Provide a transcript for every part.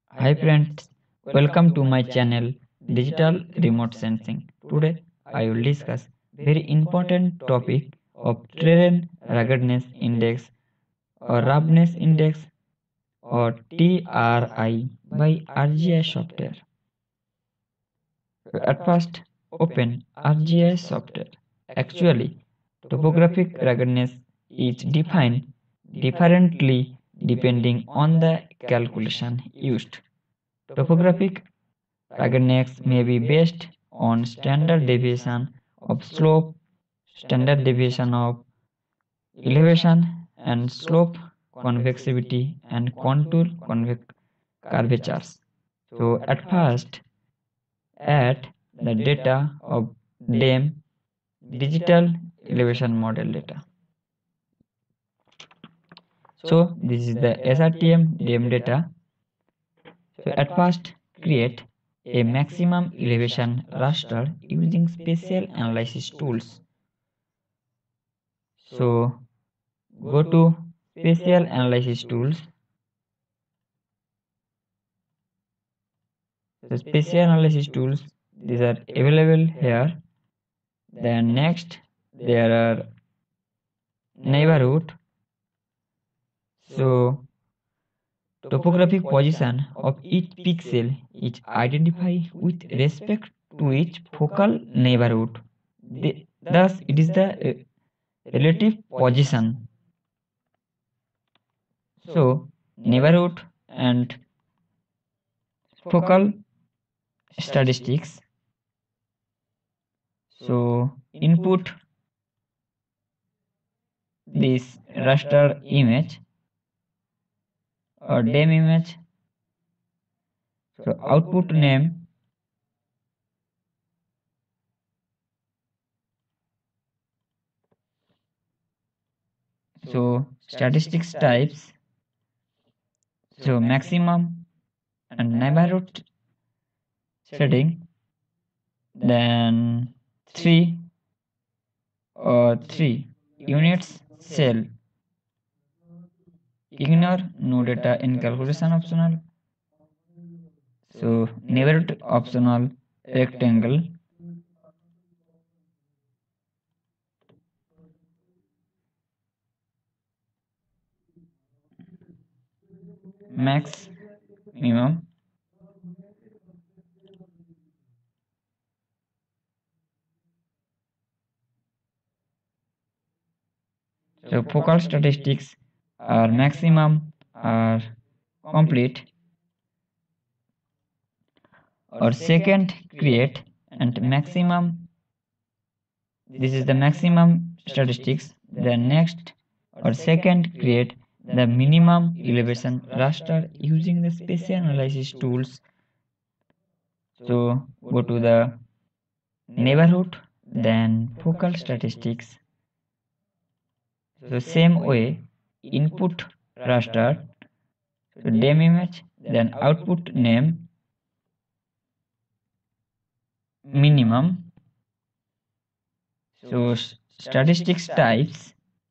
Hi friends, welcome to my channel Digital Remote Sensing. Today I will discuss very important topic of Terrain Ruggedness Index or Roughness Index or TRI by ArcGIS software. At first, open ArcGIS software. Actually, topographic ruggedness is defined differently depending on the calculation used. Topographic ruggedness may be based on standard deviation of slope, standard deviation of elevation, and slope convexity and contour curvatures. So at first, add the data of DEM digital elevation model data. So this is the SRTM DEM data. So at first, create a maximum elevation raster using spatial analysis tools. So go to spatial analysis tools. The spatial analysis tools, these are available here. Then next there are neighborhood. So topographic position of each pixel is identified with respect to each focal neighborhood. Thus it is the relative position. So neighborhood and focal statistics. So input this raster image or DEM image. So output name. So statistics types. So maximum and neighborhood setting. Then 3 or 3 units cell. Ignore no data in calculation optional. So neighborhood optional rectangle. Max minimum. So focal statistics are maximum are complete or second create and maximum. This is the maximum statistics. Then next or second create the minimum elevation raster using the spatial analysis tools. So go to the neighborhood, then focal statistics. So same way input raster, so DEM image, then output name minimum. So statistics types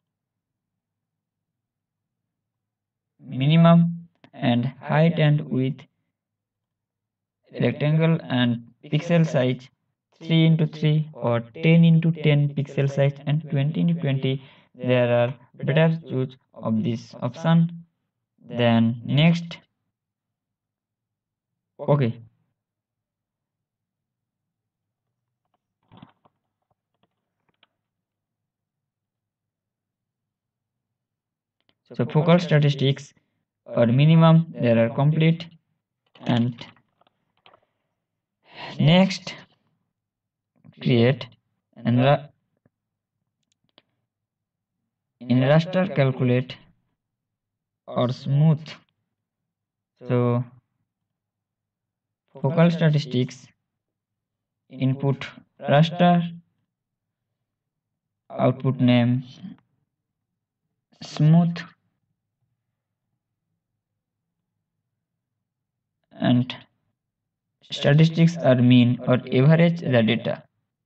minimum and height and width rectangle and pixel size 3 into 3 or 10 into 10 pixel size and 20 into 20. There are better choose of this option. Then next, okay. So focal statistics or minimum there are complete. And next create and in raster calculate or smooth. So focal statistics input raster, output name smooth, and statistics are mean or average the data.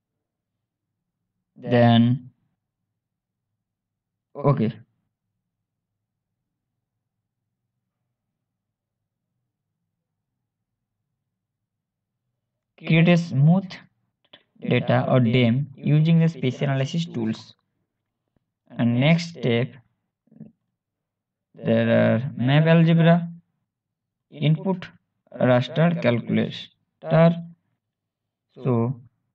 Then okay. create a smooth data or DEM using the spatial analysis tools. And next step, there are map algebra, input raster calculator. So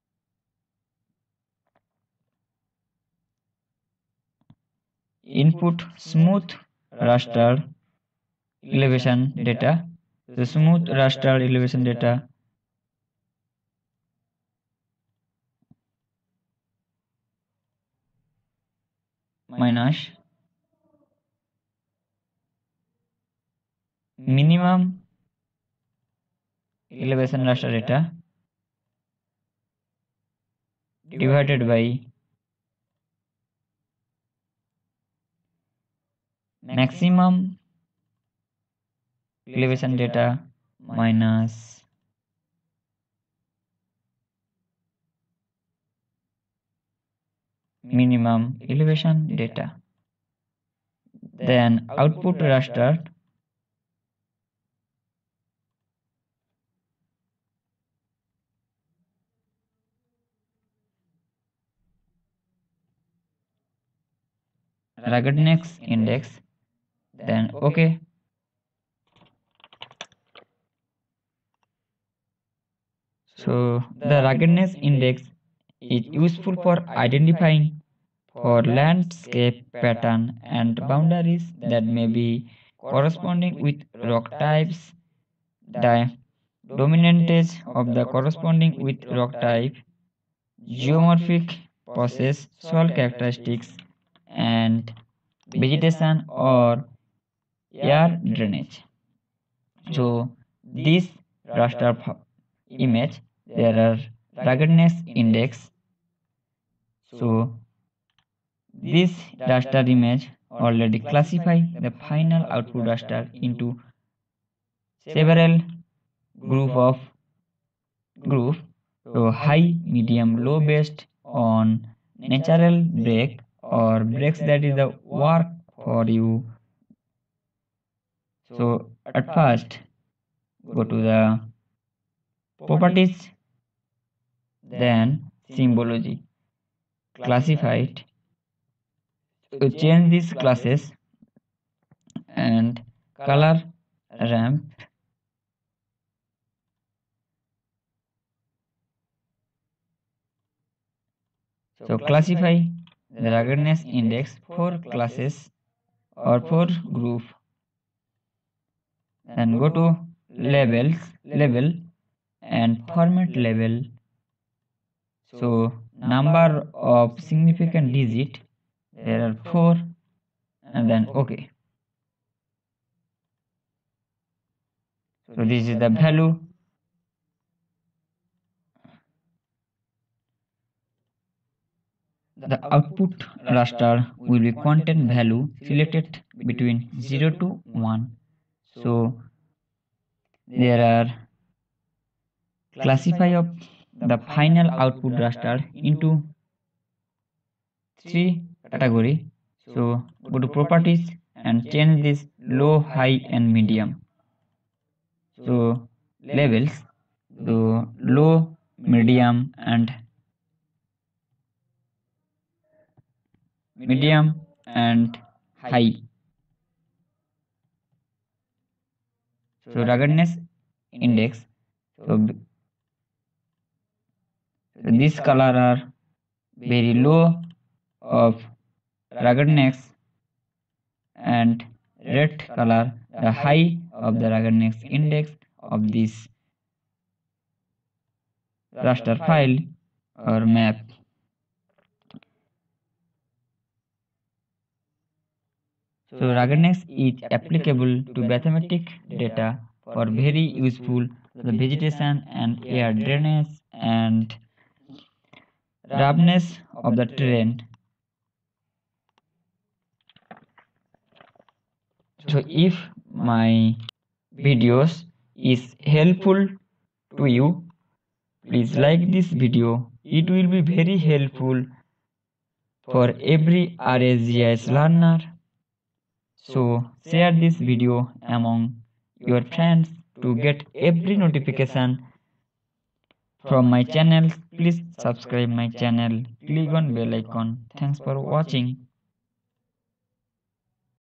input smooth raster elevation data. The smooth raster elevation data minus minimum elevation raster data divided by maximum elevation data minus minimum elevation data. Then output raster ruggedness index. Then okay. So the ruggedness index is useful for identifying for landscape pattern and boundaries that may be corresponding with rock types, the dominantage of the corresponding with rock type, geomorphic process, soil characteristics, and vegetation or air drainage. So this raster image, there are ruggedness index. So this raster image already classify the final output raster into several group. So high, medium, low based on natural break or breaks that is the work for you. So at first go to the properties, then symbology, classified. So change these classes and color ramp. So classify the ruggedness index for classes or for group. Then go to level and format level. So number of significant digit, there are 4, and then okay. So this is the value. The output raster will be content value selected between 0 to 1. So there are classify of the final output raster into 3 category. So go to properties and change this low, high and medium. So levels, so low, medium and high. So ruggedness index, so this color are very low of ruggedness and red color the high of the ruggedness index of this raster file or map. So ruggedness is applicable to mathematic data for very useful the vegetation and air drainage and roughness of the terrain. So if my videos is helpful to you, please like this video. It will be very helpful for every RSGIS learner. So share this video among your friends to get every notification from my channel. Please subscribe my channel. Click on bell icon. Thanks for watching.